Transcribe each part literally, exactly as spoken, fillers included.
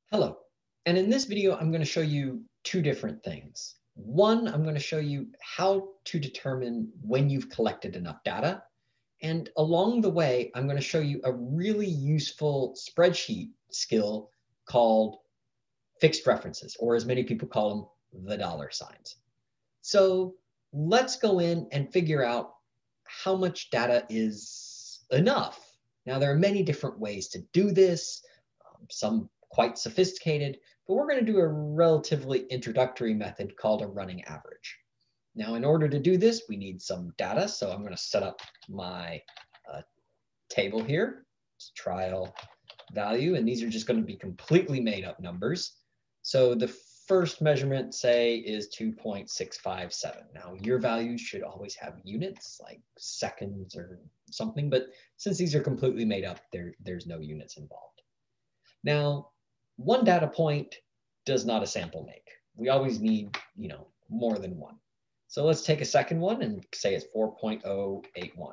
Hello, and in this video, I'm going to show you two different things. One, I'm going to show you how to determine when you've collected enough data. And along the way, I'm going to show you a really useful spreadsheet skill called fixed references, or as many people call them, the dollar signs. So let's go in and figure out how much data is enough. Now, there are many different ways to do this, um, some quite sophisticated, but we're going to do a relatively introductory method called a running average. Now, in order to do this, we need some data. So I'm going to set up my uh, table here. It's trial value, and these are just going to be completely made up numbers. So the first measurement, say, is two point six five seven. Now, your values should always have units, like seconds or something, but since these are completely made up, there, there's no units involved. Now, one data point does not a sample make. We always need, you know, more than one. So let's take a second one and say it's four point zero eight one.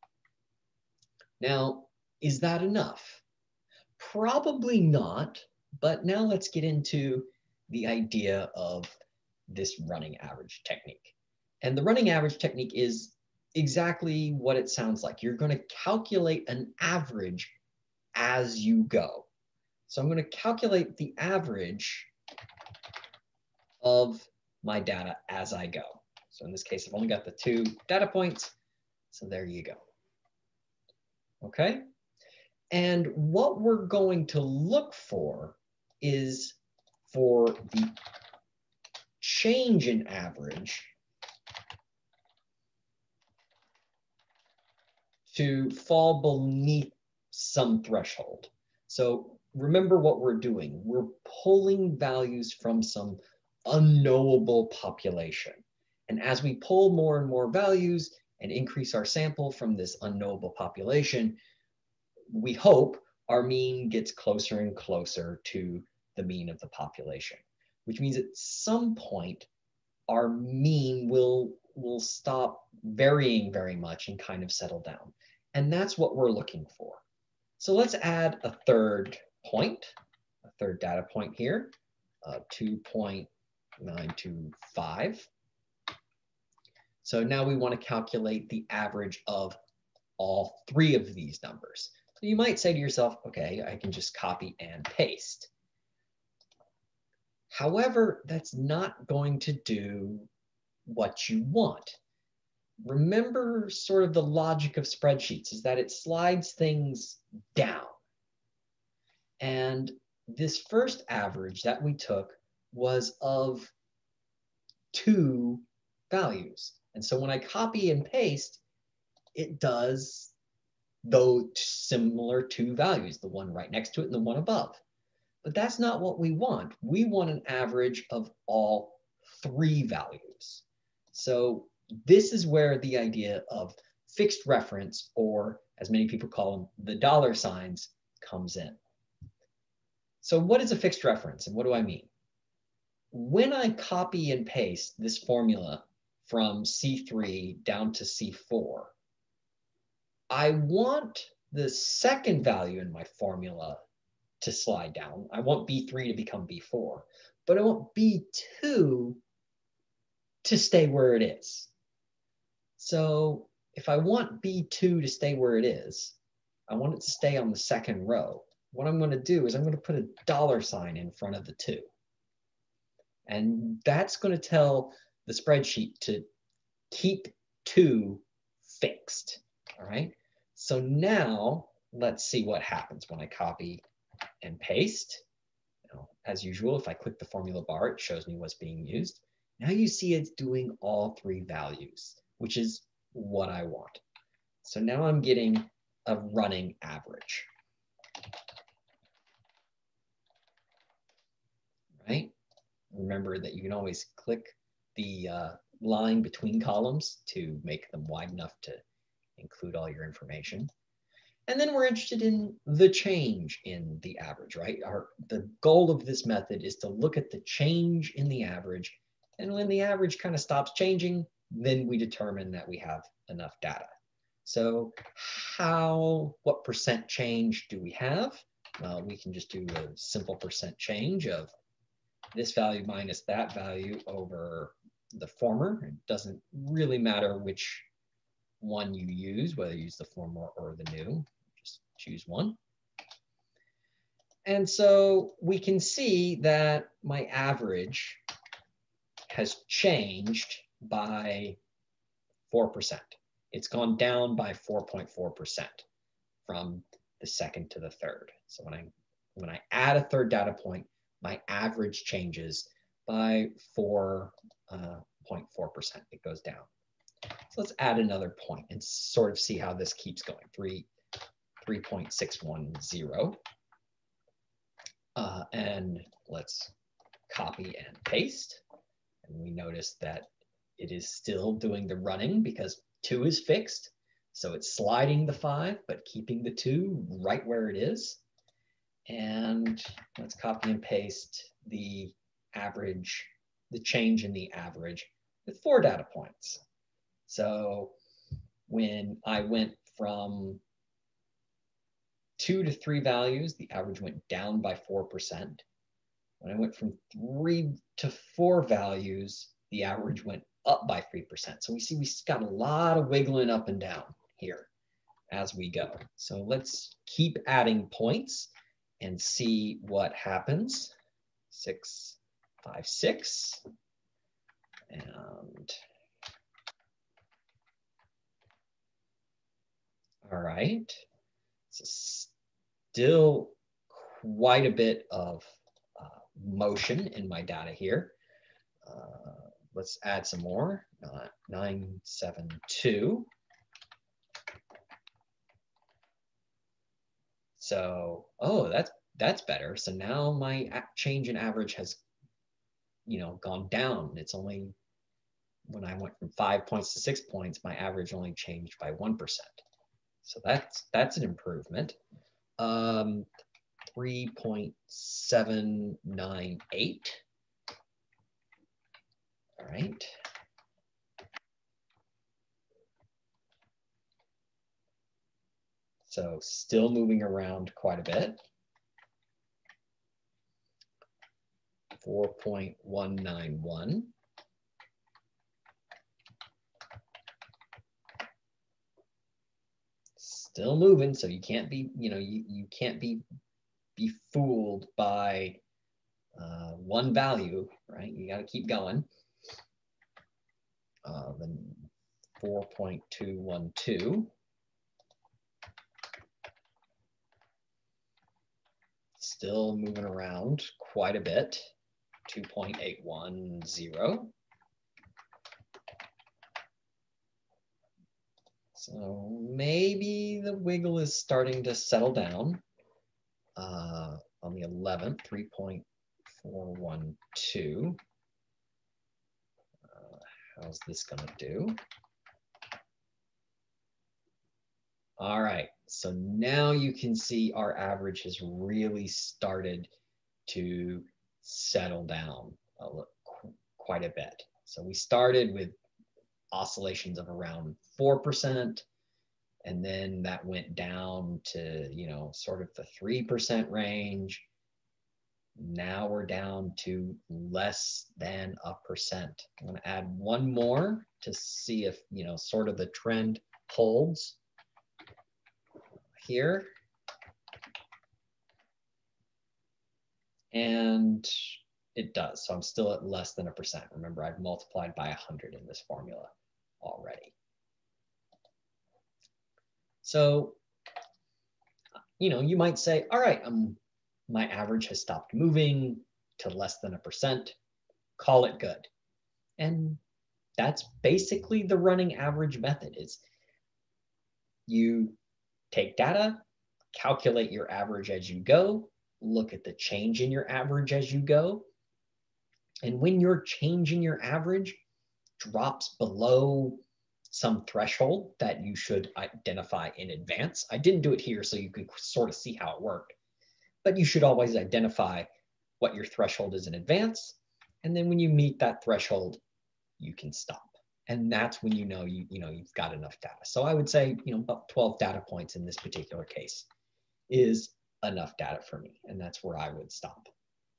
Now, is that enough? Probably not, but now let's get into the idea of this running average technique. And the running average technique is exactly what it sounds like. You're going to calculate an average as you go. So I'm going to calculate the average of my data as I go. So in this case, I've only got the two data points. So there you go. Okay. And what we're going to look for is for the change in average to fall beneath some threshold. So remember what we're doing. We're pulling values from some unknowable population. And as we pull more and more values and increase our sample from this unknowable population, we hope our mean gets closer and closer to the mean of the population, which means at some point, our mean will, will stop varying very much and kind of settle down. And that's what we're looking for. So let's add a third point, a third data point here, uh, two point nine two five. So now we want to calculate the average of all three of these numbers. So you might say to yourself, okay, I can just copy and paste. However, that's not going to do what you want. Remember sort of the logic of spreadsheets is that it slides things down. And this first average that we took was of two values. And so when I copy and paste, it does those similar two values, the one right next to it and the one above. But that's not what we want. We want an average of all three values. So this is where the idea of fixed reference, or as many people call them, the dollar signs, comes in. So what is a fixed reference and what do I mean? When I copy and paste this formula from C three down to C four, I want the second value in my formula to slide down. I want B three to become B four, but I want B two to stay where it is. So if I want B two to stay where it is, I want it to stay on the second row. What I'm going to do is I'm going to put a dollar sign in front of the two. And that's going to tell the spreadsheet to keep two fixed. All right. So now let's see what happens when I copy and paste. Now, as usual, if I click the formula bar, it shows me what's being used. Now you see it's doing all three values, which is what I want. So now I'm getting a running average. Right? Remember that you can always click the uh, line between columns to make them wide enough to include all your information. And then we're interested in the change in the average, right? Our, the goal of this method is to look at the change in the average. And when the average kind of stops changing, then we determine that we have enough data. So how, what percent change do we have? Well, we can just do a simple percent change of this value minus that value over the former. It doesn't really matter which one you use, whether you use the former or the new. Just choose one. And so we can see that my average has changed by four percent. It's gone down by four point four percent from the second to the third. So when I, when I add a third data point, my average changes by four point four percent. It goes down. So let's add another point and sort of see how this keeps going. Three, three point six one zero. Uh, and let's copy and paste. And we notice that it is still doing the running because two is fixed. So it's sliding the five, but keeping the two right where it is. And let's copy and paste the average, the change in the average with four data points. So when I went from two to three values, the average went down by four percent. When I went from three to four values, the average went up by three percent. So we see we got a lot of wiggling up and down here as we go. So let's keep adding points and see what happens. Six, five, six. And all right. So still quite a bit of uh, motion in my data here. Uh, let's add some more. Uh, nine, seven, two. So, oh, that's that's better. So now my change in average has, you know, gone down. It's only when I went from five points to six points, my average only changed by one percent. So that's that's an improvement. Um, three point seven nine eight. All right. So still moving around quite a bit. four point one nine one. Still moving, so you can't be, you know, you, you can't be be fooled by uh, one value, right? You got to keep going. Uh, then four point two one two. Still moving around quite a bit. two point eight one zero. So maybe the wiggle is starting to settle down. Uh, on the eleventh, three point four one two. Uh, how's this going to do? All right, so now you can see our average has really started to settle down a little, quite a bit. So we started with oscillations of around four percent, and then that went down to, you know, sort of the three percent range. Now we're down to less than a percent. I'm going to add one more to see if, you know, sort of the trend holds here. And it does. So I'm still at less than a percent. Remember, I've multiplied by one hundred in this formula already. So, you know, you might say, all right, um, my average has stopped moving to less than a percent. Call it good. And that's basically the running average method. Is you take data, calculate your average as you go, look at the change in your average as you go. And when your change in your average drops below some threshold that you should identify in advance. I didn't do it here so you can sort of see how it worked, but you should always identify what your threshold is in advance. And then when you meet that threshold, you can stop. And that's when you know you, you know, you've got enough data. So I would say, you know, about twelve data points in this particular case is enough data for me, and that's where I would stop.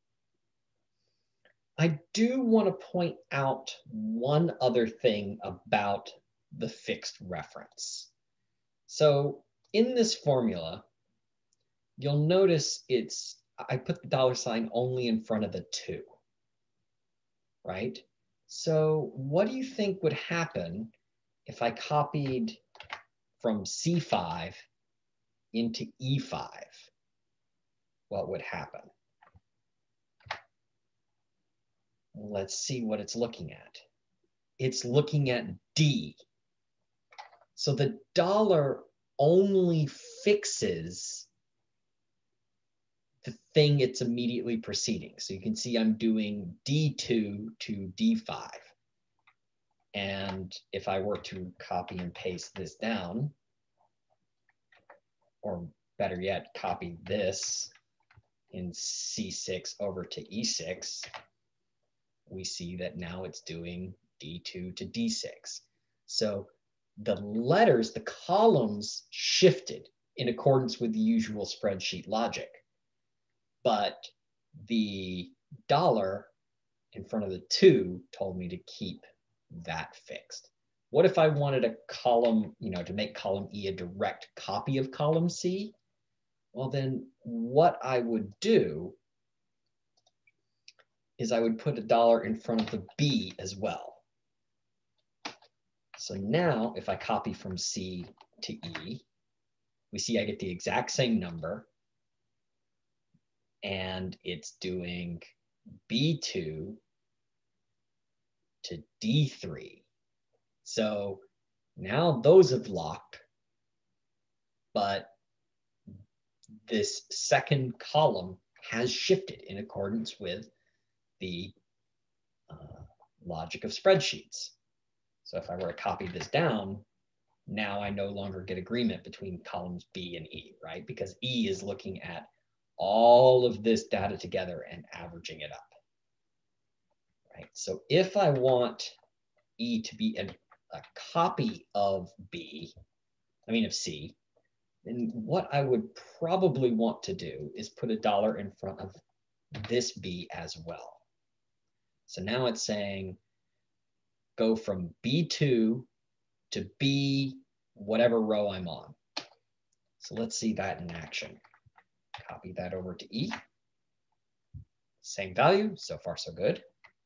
I do want to point out one other thing about the fixed reference. So in this formula, you'll notice it's, I put the dollar sign only in front of the two, right? So what do you think would happen if I copied from C five into E five? What would happen? Let's see what it's looking at. It's looking at D. So the dollar only fixes the thing it's immediately preceding. So you can see I'm doing D two to D five. And if I were to copy and paste this down, or better yet, copy this in C six over to E six, we see that now it's doing D two to D six. So the letters, the columns shifted in accordance with the usual spreadsheet logic. But the dollar in front of the two told me to keep that fixed. What if I wanted a column, you know, to make column E a direct copy of column C? Well, then what I would do is I would put a dollar in front of the B as well. So now if I copy from C to E, we see I get the exact same number, and it's doing B two to D three. So now those have locked, but this second column has shifted in accordance with the uh, logic of spreadsheets. So if I were to copy this down, now I no longer get agreement between columns B and E, right? Because E is looking at all of this data together and averaging it up, right? So if I want E to be a, a copy of B, I mean of C, then what I would probably want to do is put a dollar in front of this B as well. So now it's saying go from B two to B whatever row I'm on. So let's see that in action. Copy that over to E. Same value, so far so good.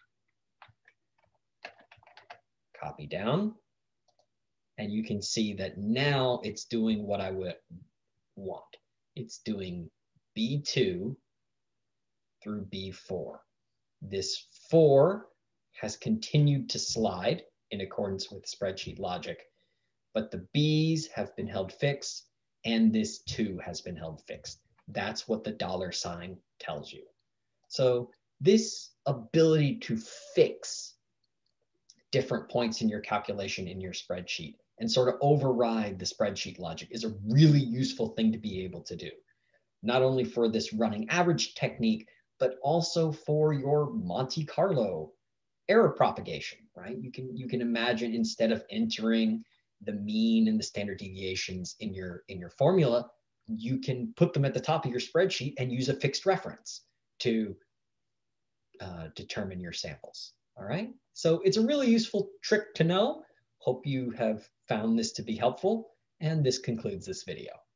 Copy down. And you can see that now it's doing what I would want. It's doing B two through B four. This four has continued to slide in accordance with spreadsheet logic, but the B's have been held fixed and this two has been held fixed. That's what the dollar sign tells you. So this ability to fix different points in your calculation in your spreadsheet and sort of override the spreadsheet logic is a really useful thing to be able to do, not only for this running average technique, but also for your Monte Carlo error propagation, right? You can, you can imagine instead of entering the mean and the standard deviations in your, in your formula, you can put them at the top of your spreadsheet and use a fixed reference to uh, determine your samples, all right? So it's a really useful trick to know. Hope you have found this to be helpful, and this concludes this video.